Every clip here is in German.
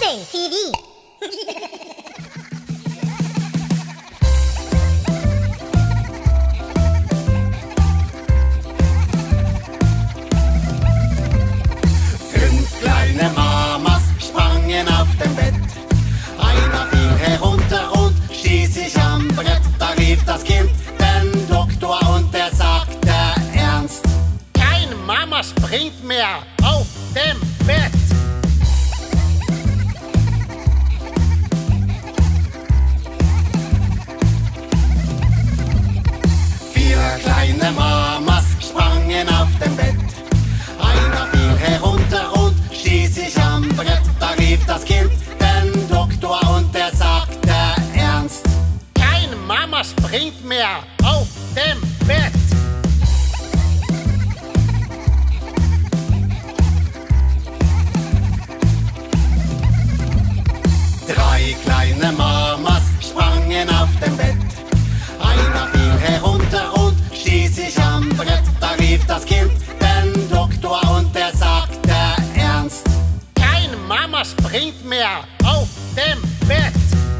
Gaming TV. Fünf kleine Mamas sprangen auf dem Bett. Einer fiel herunter und stieß sich am Brett. Da rief das Kind den Doktor und der sagte ernst: Keine Mama springt mehr auf dem Bett. Vier kleine Mamas sprangen auf dem Bett. Einer fiel herunter und stieß sich am Brett. Da rief das Kind den Doktor und der sagte ernst: Keine Mama springt mehr auf dem Bett. Drei kleine Mamas sprangen auf dem Bett. Einer fiel herunter und stieß sich am Brett. Da rief das Kind den Doktor und der sagte ernst: Keine Mama springt mehr auf dem Bett.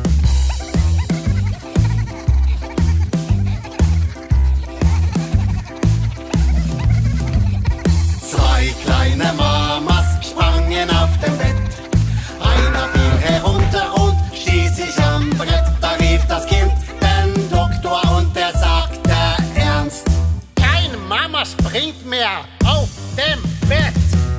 Zwei kleine Mamas sprangen auf dem Bett. Einer fiel herunter und stieß sich am Brett. Da rief das Kind den Doktor und der sagte ernst: Keine Mama springt mehr auf dem Bett.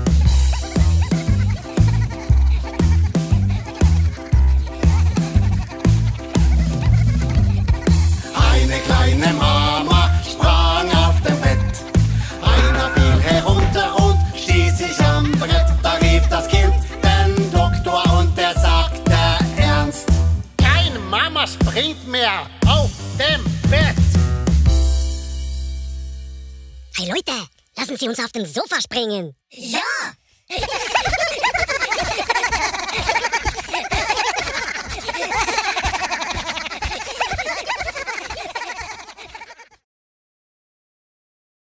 Eine kleine Mama sprang auf dem Bett. Einer fiel herunter und stieß sich am Brett. Da rief das Kind den Doktor und der sagte ernst: Keine Mama springt mehr auf dem Bett. Hey Leute, lassen Sie uns auf dem Sofa springen. Ja!